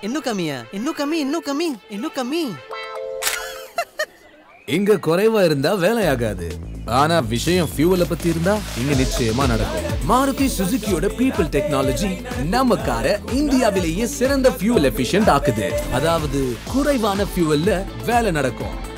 இன்னும் கம்மியா? இன்னும் கம்மி, இன்னும் கம்மி, இன்னும் கம்மி. இங்க குறைவா இருந்தா வேலையாகாது. ஆனா விஷயம் ஃபியூவலை பத்தி இருந்தா இங்க நிச்சயமா நடக்கும். மாருதி சுசுகியோட பீப்பிள் டெக்னாலஜி நம்ம காரை இந்தியாவிலேயே சிறந்த ஃபியூவல் எஃபிஷியன்ட் ஆக்குது. அதாவது குறைவான ஃபியூவல்ல வேலை நடக்கும்.